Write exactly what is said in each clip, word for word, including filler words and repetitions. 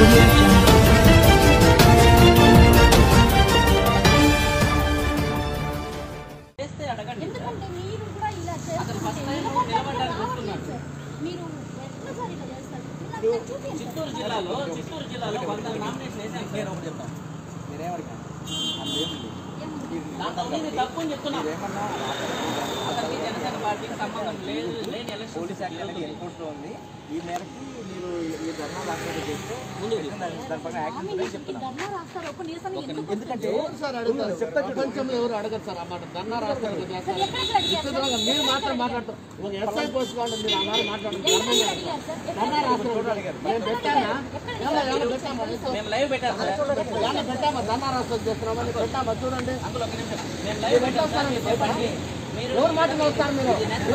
audio jungle. Chittoor జిల్లాలో చిత్తూరు జిల్లాలో వంద నామినేషన్ వేసాం పేరు ఒకటి చెప్తాం మీరేమడిగా తప్పు అని చెప్తున్నారు అతనికి జనసేన పార్టీకి సంబంధం లేదు లేని ఎలక్షన్ ఎయిర్పోర్ట్లో ఉంది ఈ మేరకి మీరు ఈ ధర్నా రాష్ట్రాలు చేస్తే ముందు దానిపైన యాక్షన్ చెప్తున్నాను ఎందుకంటే ప్రపంచంలో ఎవరు అడగరు సార్ అన్నమాట ధర్నా రాస్తారు మీరు మాత్రం మాట్లాడతారు ఒక ఎస్ఐ పోస్ట్ వాళ్ళు మీరు అన్నారు మాట్లాడుతున్నారు ధర్నా రాస్తారు మేము పెట్టామా మేము లైవ్ పెట్టాము ఏమన్నా పెట్టామా ధర్నా రాస్తారు చేస్తున్నామా పెట్టామా చూడండి అందులో ఒక నిమిషం మేము లైవ్ పెట్టాము ఎవరు మాటలు వస్తారు మీరు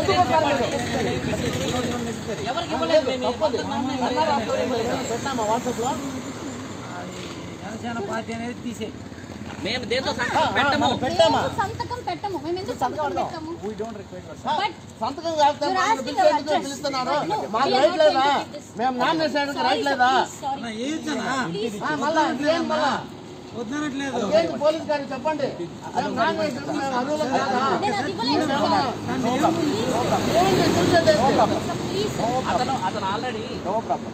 ఎవరికి ఇవ్వలేదు పెట్టామా వాట్సాప్ లో జనసేన పార్టీ అనేది తీసే మేము దేంతో సంతకం పెట్టము పెట్టామా సంతకం పెట్టము మేము ఎందుకు సంతకం పెట్టాము we don't require సంతకం కాకపోతే పిలుస్తున్నారు మాకు రైట్ లేదా మేము నామినేషన్ రైట్ లేదా మళ్ళా ఏం మళ్ళా వద్దనట్లేదు పోలీస్ గారికి చెప్పండి మేము నామినేషన్ మేము అర్హులం కాదా అతను అతను ఆల్రెడీ నో ప్రాబ్లం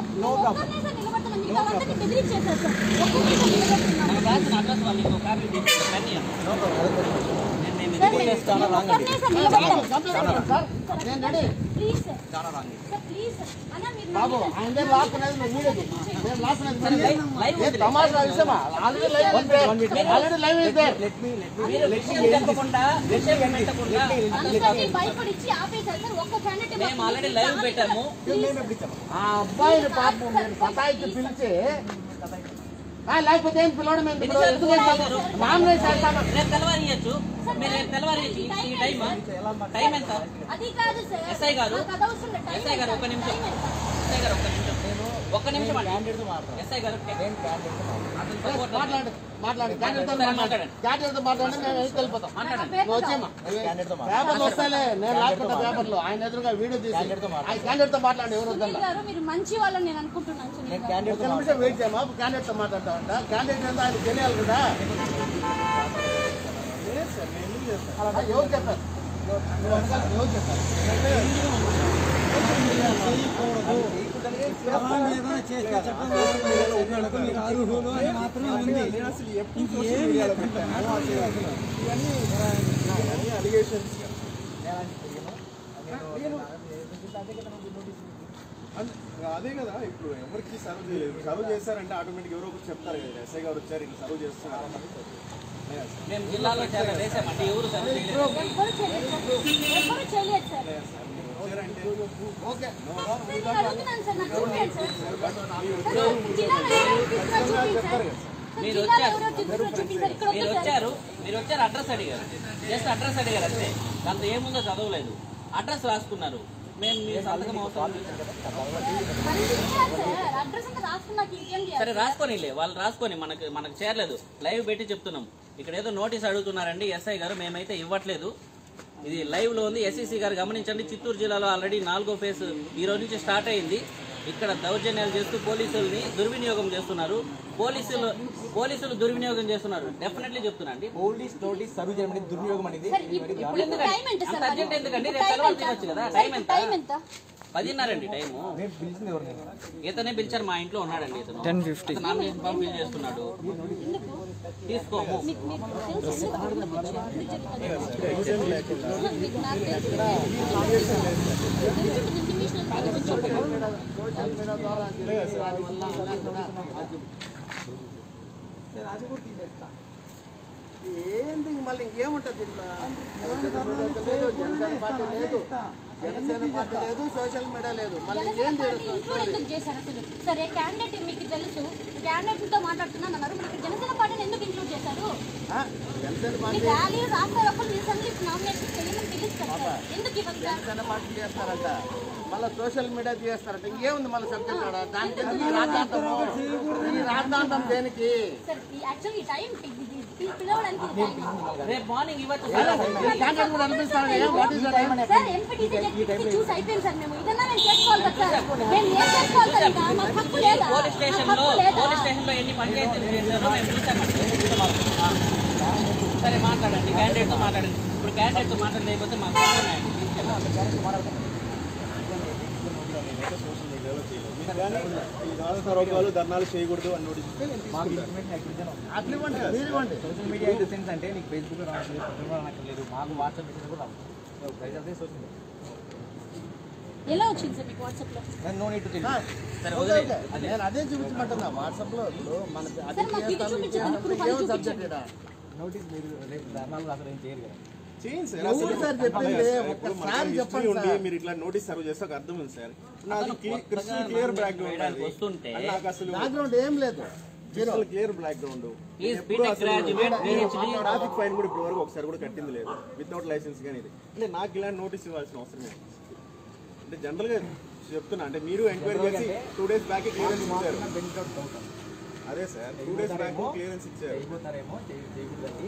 రాసిన అడ్రస్ వాళ్ళు ఇంకో కాపీ బాబు ఆయన లాక్కునేది మీరేది మేము లాక్కునేది తమాషా విషయమా ఆల్రెడీ లైవ్ ఆల్రెడీ లైవ్ అయితే మేము ఆల్రెడీ లైవ్ పెట్టాము ఆ అబ్బాయిని పాపం నేను పతాయికి పిలిచి లేకపోతే ఏం పిలవడం నామినేట్ చేస్తాను రేపు తెల్లవారు ఇవ్వచ్చు మీరు రేపు తెల్లవారు ఈ టైం టైం ఎంత ఎస్ఐ గారు ఎస్ఐ గారు ఒక్క నిమిషం ఎస్ఐ గారు ఒక్క నిమిషం ఒక్క నిమిషం ఎస్ఐ గారు మాట్లాడు మాట్లాడు క్యాండిడేట్తో మాట్లాడి మేము వెళ్ళి వెళ్ళిపోతాం వచ్చేమా పేపర్లు వస్తాలే నేను లేకపోతే పేపర్లు ఆయన ఎదురుగా వీడియో తీసి ఆయన క్యాండిడేట్తో మాట్లాడి ఎవరు వద్దాం మీరు మంచి వాళ్ళని నేను అనుకుంటున్నాను ఒక్క నిమిషం వెయిట్ చేయమా క్యాండిడేట్తో మాట్లాడతామంట క్యాండిడేట్ అంతా ఆయన తెలియాలి కదా ఎవరు చెప్పారు ఎవరు చెప్పారు అర్హులు అని మాత్రమే ఉంది అదే కదా ఇప్పుడు ఎవరికి సర్వ్ చేయలేదు సర్వ్ చేస్తారంటే ఆటోమేటిక్ ఎవరో ఒకరు చెప్తారు కదా ఎస్ఐ గారు వచ్చారు ఇట్లా సర్వ్ చేస్తున్నారు మేము జిల్లాలో చాలా వేసామంటే ఎవరు సర్వ్ చేయలేదు మీరు వచ్చారు మీరు వచ్చారు మీరు వచ్చారు అడ్రస్ అడిగారు జస్ట్ అడ్రస్ అడిగారు అంతే దాంతో ఏముందో చదవలేదు అడ్రస్ రాసుకున్నారు మేము మీ సంతకం అవసరం సరే రాసుకోనిలే వాళ్ళు రాసుకొని మనకు మనకు చేరలేదు లైవ్ పెట్టి చెప్తున్నాం ఇక్కడ ఏదో నోటీస్ అడుగుతున్నారండి ఎస్ఐ గారు మేమైతే ఇవ్వట్లేదు ఇది లైవ్ లో ఉంది ఎస్ఈసీ గారు గమనించండి చిత్తూరు జిల్లాలో ఆల్రెడీ నాలుగో ఫేజ్ ఈ రోజు నుంచి స్టార్ట్ అయింది ఇక్కడ దౌర్జన్యాలు చేస్తూ పోలీసుల్ని దుర్వినియోగం చేస్తున్నారు పోలీసులు పోలీసులు దుర్వినియోగం చేస్తున్నారు డెఫినెట్లీ చెప్తున్నా అండి పోలీస్ నోటీస్ సర్వ్ చేయడం దుర్వినియోగం అనేది అర్జెంట్ ఎందుకండి రేపు తెలవాలి తినొచ్చు కదా టైం ఎంత పదిన్నరండి టైము ఇతనే పిలిచారు మా ఇంట్లో ఉన్నాడండి ఇతను ten fifty nomination form fill చేస్తున్నాడు తీసుకోము ఏంటి మళ్ళీ ఇంకేముంటుంది జనసేన పార్టీ లేదు జనసేన పార్టీ లేదు సోషల్ మీడియా లేదు మళ్ళీ ఏం సరే క్యాండిడేట్ మీకు తెలుసు క్యాండిడేట్ తో మాట్లాడుతున్నాను అన్నారు జనసేన పార్టీని ఎందుకు ఇంక్లూడ్ చేశారు జనసేన పార్టీ ర్యాలీ రాష్ట్ర నామినేషన్ చేయమని పిలుస్తారు ఎందుకు ఇవ్వాలి జనసేన పార్టీ చేస్తారంట మళ్ళీ సోషల్ మీడియా చేస్తారంట ఇంకేముంది మళ్ళీ సబ్జెక్ట్ కూడా దానికి ఈ రాద్ధాంతం ఈ రాద్ధాంతం దేనికి రేపు మార్నింగ్ ఇవ్వచ్చు క్యాండిడేట్ కూడా అనిపిస్తాను what is the time sir MPTC చూసి అయిపోయింది సార్ మేము ఇదన్నా నేను చేసుకోవాలి కదా సార్ మేము ఏం చేసుకోవాలి సార్ మాకు హక్కు లేదా స్టేషన్ లో పోలీస్ స్టేషన్ లో ఎన్ని పంచాయతీలు చేశారో మేము చూసామండి. సరే మాట్లాడండి, క్యాండిడేట్ తో మాట్లాడండి. ఇప్పుడు క్యాండిడేట్ తో మాట్లాడలేకపోతే మాకు ధర్నాలు చేయకూడదు అని notice social media in the sense అంటే నీకు ఫేస్బుక్ రావట్లేదు, మాకు వాట్సాప్ మెసేజ్ కూడా రావట్లేదు. ప్రైజ్ అదే సోషల్ మీడియా. ఎలా వచ్చింది సార్ మీకు వాట్సాప్ లో? No need to tell. సరే వదిలేయండి. నేను అదే చూపించమంటున్నా వాట్సాప్ లో. ఇప్పుడు మనకి సార్ మాకు ఇది చూపించండి, ప్రూఫ్ అది చూపించండి. నోటీస్ మీరు రేపు ధర్నాలు అసలు ఏం చేయరు కదా. చేయండి సార్. ఎవరు అసలు సార్ చెప్పింది? అదే సార్, ఒక్కసారి ఇప్పుడు మనకి చెప్పండి history ఉండి సార్. మీరు ఇట్లా నోటీస్ సర్వ్ చేస్తే ఒక అర్థం ఉంది సార్. నాది కొత్తగా క్లియర్ మనం బ్యాక్గ్రౌండ్ వేయడానికి వస్తుంటే నాకు అసలు బ్యాక్గ్రౌండ్ ఏం లేదు. Clear background. He is BTech graduate, PhD. Traffic fine కూడా ఇప్పటి వరకు ఒకసారి కూడా కట్టింది లేదు, వితౌట్ లైసెన్స్ కానీ. ఇది అంటే నాకు ఇలాంటి నోటీస్ ఇవ్వాల్సిన అవసరం లేదు. అంటే జనరల్ గా చెప్తున్నా, అంటే మీరు ఎంక్వైరీ చేసి టూ డేస్ బ్యాక్ క్లియరెన్స్ ఇచ్చారు. అదే sir, two days back clearance ఇచ్చారు. చేయబోతారేమో చేయకూడదండి.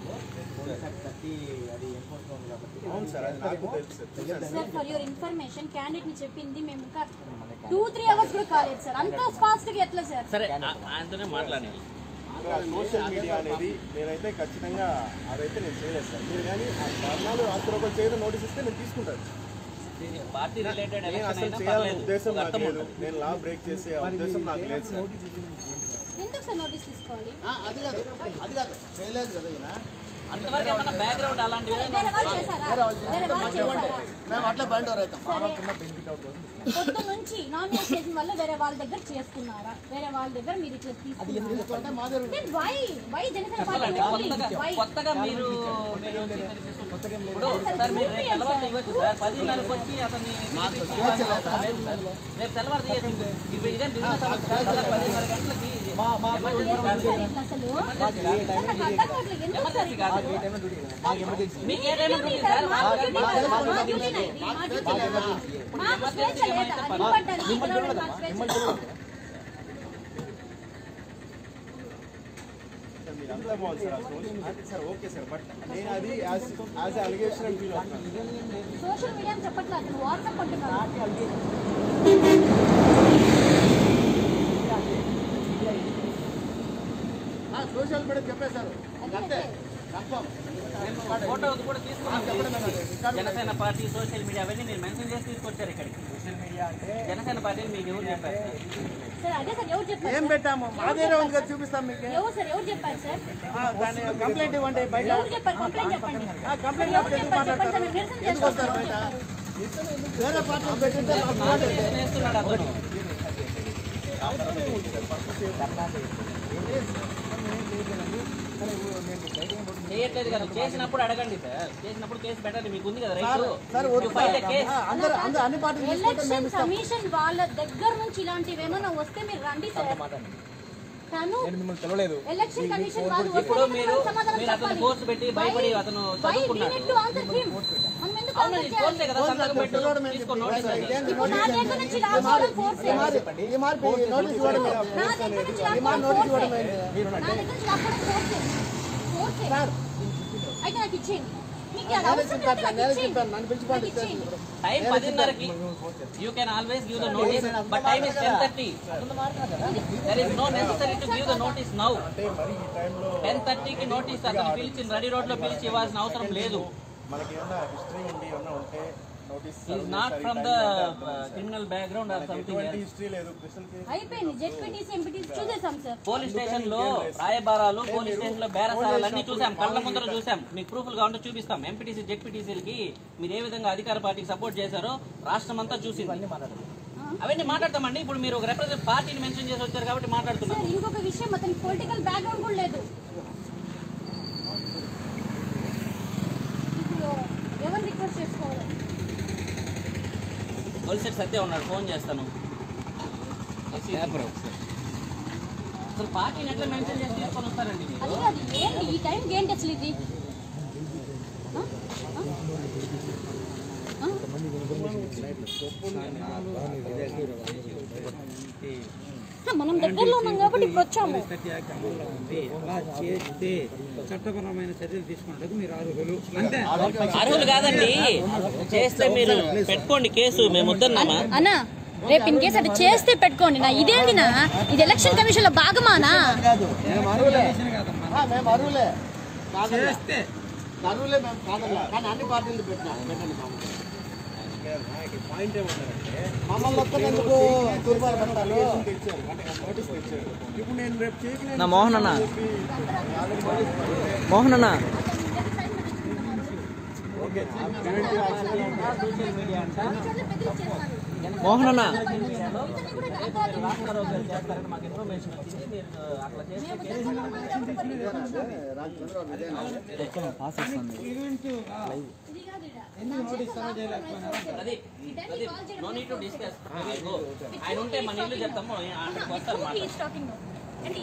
అది ఎన్ఫోర్స్మెంట్ ఉంది కాబట్టి. అవును సార్, అది నాకు తెలుసు sir. Sir for your information candidate ని చెప్పింది మేము ఇంకా టూ త్రీ అవర్స్ కూడా కాలేదు సార్. అంత ఫాస్ట్ గా ఎట్లా సార్? సరే ఆయనతోనే మాట్లాడాలి. సోషల్ మీడియా అనేది నేనైతే ఖచ్చితంగా అదైతే నేను చేయలేదు సార్. మీరు కానీ ఆ ధర్నాలు రాత్రి ఒకరు చేయడం నోటీస్ ఇస్తే నేను తీసుకుంటాను. పార్టీ రిలేటెడ్ నేను ఎలక్షన్ అసలు అయినా చేయాలనే పర్లేదు, ఉద్దేశం ఒక నాకు అర్థం లేదు. ఉంటుంది. నేను లా బ్రేక్ చేసే ఉద్దేశం నాకు లేదు సార్. ఎందుకు సార్ నోటీస్ తీసుకోవాలి? ఆ, అది కాదు అది కాదు చేయలేదు కదా ఈయన. అంతవరకు ఏమన్నా బ్యాక్గ్రౌండ్ అలాంటివి వేరే వాళ్ళు చేశారా? వేరే వాళ్ళు చేశారా? మేము అట్లా బయట అవుతాం. పొద్దు నుంచి నామినేషన్ వల్ల వేరే వాళ్ళ దగ్గర చేసుకున్నారా? వేరే వాళ్ళ దగ్గర మీరు ఇట్లా తీసుకున్నారా? తీసుకుంటే మా దగ్గర Then why? Why Janasena party only? కొత్తగా Why? కొత్తగా మీరు మీరు ఇప్పుడు సార్ మీరు రేపు తెల్లవారు ఇవ్వచ్చు సార్. పదిన్నరకు వచ్చి అతన్ని రేపు తెల్లవారు తీయచ్చు. ఇప్పుడు ఇదే బిజినెస్ అవ్వచ్చు సార్. పదిన్నర గంటలకి సార్ ఇట్లా అసలు నాకు అర్థం కావట్లేదు. ఎందుకు సార్ ఇట్లా? మీకు ఏ టైం ఉంటుంది సార్? మా డ్యూటీ కాదు, మా డ్యూటీ లేదు. మా డ్యూటీ లేదు. మాకు స్వేచ్ఛ లేదా? నిలబడ్డానికి, నిలబడడానికి మాకు స్వేచ్ఛ లేదా? మీరు అంతా బాగుంది సార్. అసలు సార్ ఓకే సార్, బట్ నేను అది యాజ్ యాజ్ అలిగేషన్ అని ఫీల్ అవుతున్నాను. సోషల్ మీడియా అని చెప్పట్లేదు, అతను వాట్సాప్ అంటున్నారు. సోషల్ మీడియా చెప్పేశారు. అదే ఫోటో కూడా తీసుకున్నాం. జనసేన పార్టీ సోషల్ మీడియా అవన్నీ మీరు మెన్షన్ చేసి తీసుకొచ్చారు ఇక్కడికి. సోషల్ మీడియా అంటే జనసేన పార్టీ మీకు ఎవరు చెప్పారు? సార్ అదే సార్ ఎవరు చెప్పారు? ఏం పెట్టాము మా దగ్గర ఉంది కదా, చూపిస్తాం మీకు. ఎవరు సార్ ఎవరు చెప్పారు సార్? దాన్ని కంప్లైంట్ ఇవ్వండి బయట. ఎవరు చెప్పారు? కంప్లైంట్ చెప్పండి. కంప్లైంట్ ఎవరు చెప్పారు? చెప్పండి సార్, మేము నిరసన ఎందుకు వస్తారు బయట? చేస్తాం. వేరే పార్టీ పెట్టింటే మాకు నామినేషన్ వేస్తున్నాడు అతను. చేయట్లేదు కదా, చేసినప్పుడు అడగండి సార్. చేసినప్పుడు కేసు పెట్టండి, మీకు ఉంది కదా right. Sir You file a case. అందరూ అందరూ అన్ని పార్టీలు తీసుకుంటే మేము ఎలక్షన్ ఇస్తాం. కమిషన్ వాళ్ళ దగ్గర నుంచి ఇలాంటివి ఏమైనా వస్తే మీరు రండి సార్. తను నేను మిమ్మల్ని తెలవలేదు. ఎలక్షన్ కమిషన్ వాళ్ళు వస్తే ఇప్పుడు మీరు సమాధానం మీరు అతను చెప్పాలి. కోర్సు పెట్టి భయపడి అతను Why we చదువుకున్నాడు. need to answer him? మనం ఎందుకు అవును, answer ఇది చేయాలి? కోర్సే కదా, సంతకం పెట్టు, తీసుకో నోటీస్ అది. ఇప్పుడు నా దగ్గర నుంచి రాసుకోవడం ఫోర్స్ ఈ మారి ఈ మారి నోటీస్ ఇవ్వడం నా దగ్గర నుంచి రాసుకోవడం నోటీస్ ఇవ్వడం ఫోర్సే. నా దగ్గర నుంచి రాసుకోవడం ఫోర్సే. ఫోర్సే. అయితే నాకు ఇచ్చేయండి. మీకు అది అవసరం నేను లేదు, నాకు నేను ఇచ్చేయండి. చెప్పాను నన్ను పిలిచిపోండి. నాకు ఇచ్చేయండి. టైం పదిన్నరకి you can always give the notice, but time is ten thirty. There is no necessary to give the notice now. అంటే మరి ఈ టైంలో టెన్ థర్టీకి నోటీస్ అతను పిలిచి రెడీ రోడ్ లో పిలిచి ఇవ్వాల్సిన అవసరం లేదు. మనకి ఏమన్నా హిస్టరీ ఉండి ఏమన్నా ఉంటే notice is not from the criminal background or something. ఎటువంటి హిస్టరీ లేదు. క్రిస్టల్ కేసు అయిపోయింది. జెడ్పీటీసీ ఎంపీటీసీ చూసేసాం సార్. పోలీస్ స్టేషన్ లో రాయబారాలు, పోలీస్ స్టేషన్ లో బేరసారాలు అన్ని చూసాం, కళ్ళ ముందర చూసాం. మీకు ప్రూఫ్లు కావాలంటే చూపిస్తాం. ఎంపీటీసీ జెడ్పీటీసీలకి మీరు ఏ విధంగా అధికార పార్టీకి సపోర్ట్ చేశారో రాష్ట్రం అంతా చూసింది. అవన్నీ మాట్లాడతామండి. ఇప్పుడు మీరు ఒక రిప్రజెంట్ పార్టీని మెన్షన్ చేసి వచ్చారు కాబట్టి మాట్లాడుతున్నారు. సార్ ఇంకొక విషయం, అతని పొలిటికల్ బ్యాక్గ్రౌండ్ కూడా లేదు. ఇప్పుడు ఎవరు రిక్వెస్ట్ చేసుకోవాలి? పోలీసు సత్య ఉన్నాడు, ఫోన్ చేస్తాను. అసలు పార్టీని ఎట్లా మెన్షన్ చేసి తీసుకొని వస్తారండి మీరు? అది అది ఏంటి ఈ టైంకి ఏంటి అసలు ఇది? ఆ? ఆ? ఆ? మనం దగ్గరలో ఉన్నాం కాబట్టి ఇప్పుడు వచ్చాము. చట్టపరమైన చర్యలు తీసుకున్నట్టు మీరు అర్హులు అంతే. అర్హులు కాదండి, చేస్తే మీరు పెట్టుకోండి కేసు, మేము వద్దన్నామా? అన్నా రేపు ఇన్ కేసు అట్లా చేస్తే పెట్టుకోండి నా. ఇదేంటినా ఇది ఎలక్షన్ కమిషన్ లో భాగమానా? మేము అరువులే మేము అరువులే చేస్తే అరువులే మేము కాదల్లా, కానీ అన్ని పార్టీలు పెట్టినా పెట్టండి పాయింట్ ఏమన్నారంటే మమ్మల్ని ఒక్కరు ఎందుకు తూర్పాలు పెట్టాలి? తెచ్చారు అంటే నోటీస్ తెచ్చారు. ఇప్పుడు నేను రేపు చేయకు నా మోహన్ అన్న మోహన్ అన్న ఓకే ప్రివెంటివ్ యాక్షన్ మోహన్ అన్న మాకు ఇన్ఫర్మేషన్ వచ్చింది మీరు అట్లా నో నీడ్ టు డిస్కస్. ఆయన ఉంటే మన ఇల్లు చెప్తాము అక్కడికి వస్తారు. అంటే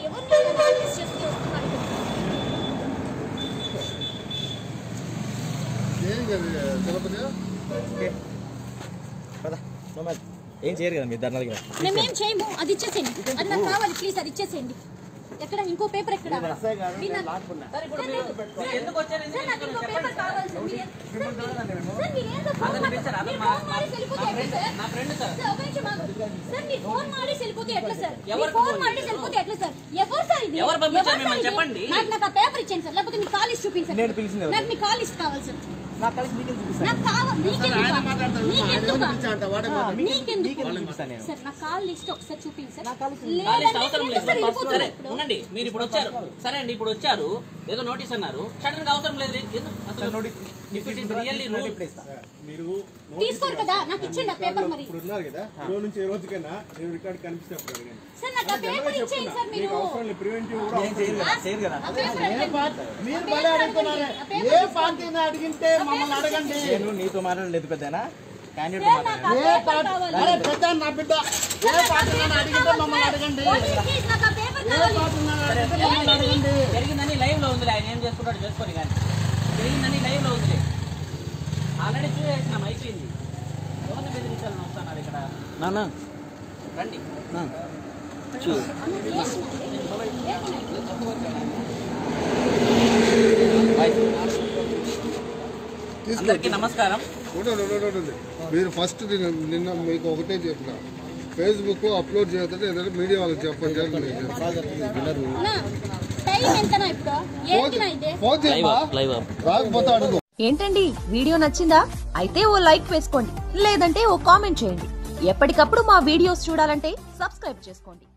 ఏం చేయరు కదా మీరు ధర్నాలు కదా. మేమేం చేయము, అది ఇచ్చేసేయండి. అది నాకు కావాలి ప్లీజ్, అది ఇచ్చేసేయండి. ఎక్కడ ఇంకో పేపర్ ఎక్కడ? ఎందుకు వచ్చారు? సార్ నాకు ఇంకో పేపర్ కావాలి సార్. మీరు సార్ మీరు ఏదో ఫోన్ మాడి వెళ్ళిపోతే ఎట్లా సార్? నా ఫ్రెండ్ సార్. సార్ ఒక నిమిషం ఆగు. సార్ మీరు ఫోన్ మాడి వెళ్ళిపోతే ఎట్లా సార్? మీరు ఫోన్ మాడి వెళ్ళిపోతే ఎట్లా సార్? ఎవరు సార్ ఇది? ఎవరు పంపించారు మిమ్మల్ని చెప్పండి. నాకు నాకు ఆ పేపర్ ఇచ్చేయండి సార్, లేకపోతే మీ కాల్ లిస్ట్ చూపించండి. నేను పిలిచింది నాకు మీ కాల్ లిస్ట్ కావాలి సార్. నాకు కలిసి మీకు చూపిస్తాను. నాకు కావాలి. నీకెందుకు? నీకెందుకు? నీకెందుకు? చూపిస్తాను నేను. సార్ నా కాల్ లిస్ట్ ఒకసారి చూపించండి సార్. కాలేజ్ లేదంటే అవసరం నేను లేదు. సార్ వెళ్ళిపోతాను సరే ఇప్పుడు. ఉండండి, మీరు ఇప్పుడు వచ్చారు. సరే అండి, ఇప్పుడు వచ్చారు, ఏదో నోటీస్ అన్నారు, సడన్ గా అవసరం లేదు. ఎందుకు? అసలు if it is really rule- మీరు తీసుకోరు కదా, నాకు ఇచ్చేయండి ఆ పేపర్ మరి. ఇప్పుడు ఉన్నారు కదా, ఈ రోజు నుంచి ఏ రోజుకైనా నేను రికార్డ్ కనిపిస్తే అడగండి. సార్ నాకు ఆ పేపర్ ఇచ్చేయండి సార్ మీరు. అవసరం లేదు, ప్రివెంటివ్ కూడా ఏం చేయరు కదా, చేయరు కదా. ఆ పేపర్ అడగండి. మీరు భలే అడుగుతున్నారే. ఏ పార్టీని అడిగితే మమ్మల్ని అడగండి. నేను నీతో మాట్లాడలేదు పెద్దనా, క్యాండిడేట్ సార్ నాకు ఆ ఏ పేపర్ పార్టీ కావాలి. అరే పెద్ద నా బిడ్డ ఏ పార్టీని అడిగితే మమ్మల్ని అడగండి. ప్లీజ్ నాకు ఆ పేపర్ ఏ కావాలి. పార్టీని అడిగితే మమ్మల్ని అడగండి. జరిగిందని లైవ్ లో ఉంది. ఆయన ఏం చేసుకుంటాడు చేసుకొని, కానీ జరిగిందని లైవ్ లో ఉంది. ఆల్రెడీ చూసేసినాం, అయిపోయింది. ఎవరిని బెదిరించాలని వస్తున్నారు ఇక్కడ? నాన్న రండి. అందరికీ నమస్కారం. ఉండండి, ఉండండి, ఉండండి. మీరు ఫస్ట్ నిన్న నిన్న మీకు ఒకటే చెప్పిన, ఫేస్బుక్ అప్లోడ్ చేస్తుంటే ఏదైనా మీడియా వాళ్ళకి చెప్పండి అని నేను చెప్పాను. టైం ఎంతనా ఇప్పుడు? ఏంటినా ఇది? ఫోన్ చేయమ్మా, రాకపోతే అడుగు. ఏంటండి వీడియో నచ్చిందా? అయితే ఓ లైక్ వేసుకోండి, లేదంటే ఓ కామెంట్ చేయండి. ఎప్పటికప్పుడు మా వీడియోస్ చూడాలంటే సబ్స్క్రైబ్ చేసుకోండి.